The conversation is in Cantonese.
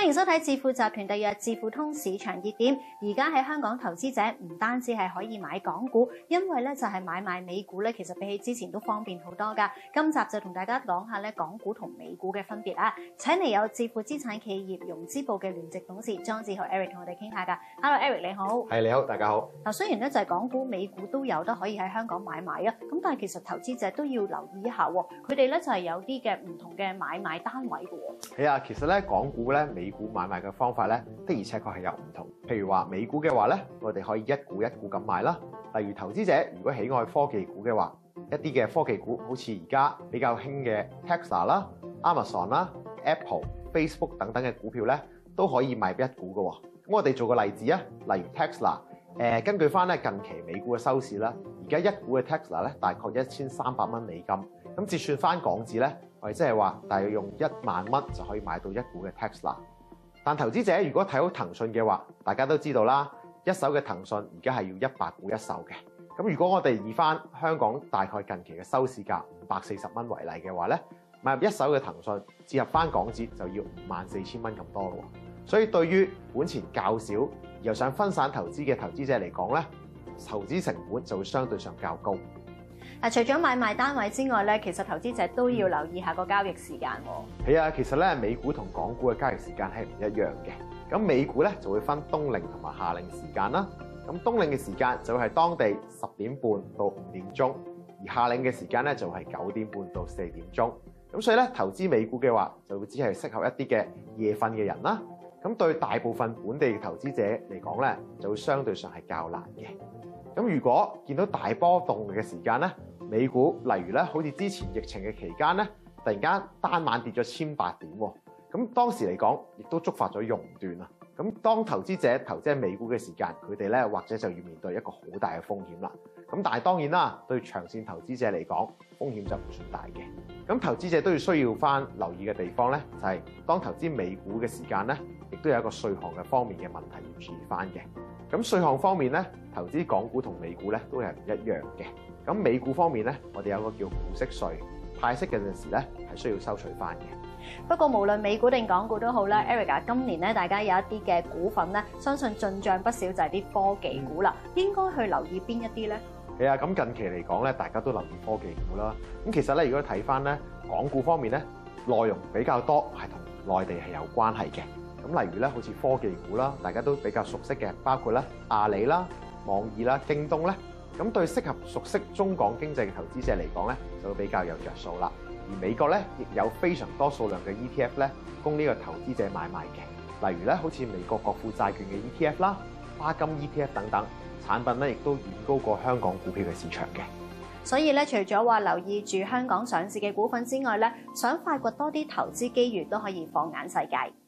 歡迎收睇致富集團特約致富通市場熱點。而家喺香港投資者唔單止係可以買港股，因為咧就係買賣美股咧，其實比起之前都方便好多噶。今集就同大家講下咧港股同美股嘅分別啊！請嚟有致富資產企業融資部嘅聯席董事莊志豪 Eric 同我哋傾下噶。Hello Eric 你好。 係你好，大家好。 嗱，雖然咧就係港股、美股都有得可以喺香港買賣啊，咁但係其實投資者都要留意一下喎，佢哋咧就係有啲嘅唔同嘅買賣單位嘅喎。 係啊，其實咧港股咧、美股買賣嘅方法咧的而且確係有唔同。譬如話美股嘅話咧，我哋可以一股一股咁買啦。例如投資者如果喜愛科技股嘅話，一啲嘅科技股好似而家比較興嘅 Tesla 啦、Amazon 啦、Apple、Facebook 等等嘅股票咧，都可以買一股嘅喎。咁我哋做個例子啊，例如 Tesla，根據翻咧近期美股嘅收市啦，而家一股嘅 Tesla 咧大概1300蚊美金，咁折算翻港紙咧，我哋即係話大約用1萬蚊就可以買到一股嘅 Tesla。但投資者如果睇好騰訊嘅話，大家都知道啦，一手嘅騰訊而家係要100股一手嘅。咁如果我哋以翻香港大概近期嘅收市價540蚊為例嘅話咧，買入一手嘅騰訊折合翻港紙就要54000蚊咁多咯。所以對於本錢較少又想分散投資嘅投資者嚟講咧，投資成本就會相對上較高。 除咗買賣單位之外咧，其實投資者都要留意下個交易時間喎。 係啊，其實咧美股同港股嘅交易時間係唔一樣嘅。咁美股咧就會分冬令同埋夏令時間啦。咁冬令嘅時間就會係當地10點半到5點鐘，而夏令嘅時間咧就係9點半到4點鐘。咁所以咧投資美股嘅話，就會只係適合一啲嘅夜瞓嘅人啦。咁對大部分本地嘅投資者嚟講咧，就會相對上係較難嘅。咁如果見到大波動嘅時間咧，美股例如咧，好似之前疫情嘅期間咧，突然間單晚跌咗1800點喎，咁當時嚟講，亦都觸發咗熔斷啊。咁當投資者投資喺美股嘅時間，佢哋咧或者就要面對一個好大嘅風險啦。咁但係當然啦，對長線投資者嚟講，風險就唔算大嘅。咁投資者都要需要翻留意嘅地方咧，就係當投資美股嘅時間咧，亦都有一個稅項嘅方面嘅問題要注意翻嘅。咁稅項方面咧，投資港股同美股咧都係唔一樣嘅。咁美股方面咧，我哋有個叫股息稅，派息嘅陣時咧係需要收取翻嘅。 不過無論美股定港股都好啦，Eric 啊，今年咧大家有一啲嘅股份咧，相信進帳不少就係啲科技股啦，應該去留意邊一啲咧？ 係啊，咁近期嚟講咧，大家都留意科技股啦。咁其實咧，如果睇翻咧港股方面咧，內容比較多係同內地係有關係嘅。咁例如咧，好似科技股啦，大家都比較熟悉嘅，包括咧阿里啦、網易啦、京東咧。咁對適合熟悉中港經濟嘅投資者嚟講咧，就會比較有着數啦。而美國咧，亦有非常多數量嘅 ETF 咧，供呢個投資者買賣嘅。例如咧，好似美國國庫債券嘅 ETF 啦、花金 ETF 等等產品咧，亦都遠高過香港股票嘅市場嘅。 所以咧，除咗話留意住香港上市嘅股份之外咧，想發掘多啲投資機遇，都可以放眼世界。